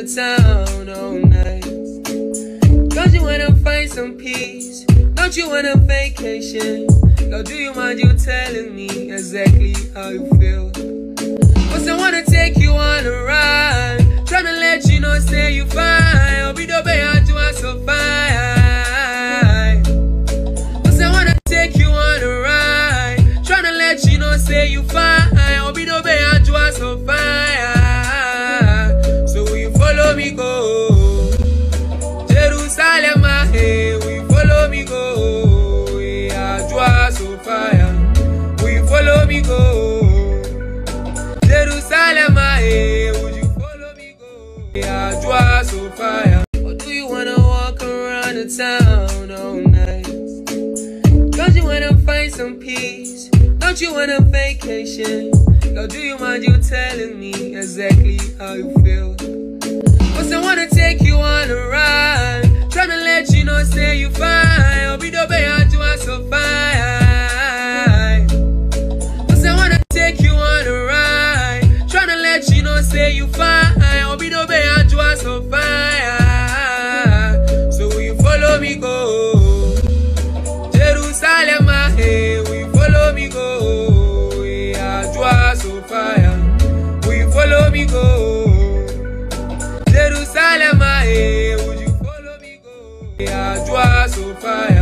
the town all night. Don't you wanna find some peace? Don't you want a vacation? Girl, do you mind you telling me exactly how you feel? Cause I wanna take you on a ride, tryna let you know, say you fine. I'll be the best, you are so fine. Cause I wanna take you on a ride, tryna let you know, say you fine. I'll be the best, you are so fine. So will you follow me go? Jerusalem, hey, will you follow me go? Yeah, you are so fine. Will you follow me go? Jerusalem, hey, would you follow me go? Yeah, you are so fire. Or do you wanna walk around the town all night? Don't you wanna find some peace? Don't you want a vacation? Girl, do you mind you telling me exactly how you feel? Cause I wanna take you on a ride, tryna let you know, say you fine. I'll be the best, you are so fine. Cause I wanna take you on a ride, tryna let you know, say you fine. I'll be the best, you are so fine. So will you follow me go? Jerusalem, hey, will you follow me go? Yeah, you are so fire. Will you follow me go? Jerusalem, hey, would you follow me go? Yeah, you are so fire.